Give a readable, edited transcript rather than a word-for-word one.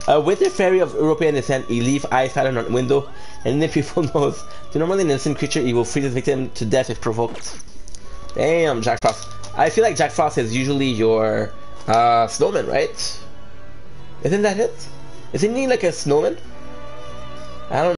With the fairy of European descent, you leave ice pattern on window, and if people knows, to normally an innocent creature, you will freeze the victim to death if provoked. Damn, Jack Frost. I feel like Jack Frost is usually your snowman, right? Isn't that it? Isn't he like a snowman? I don't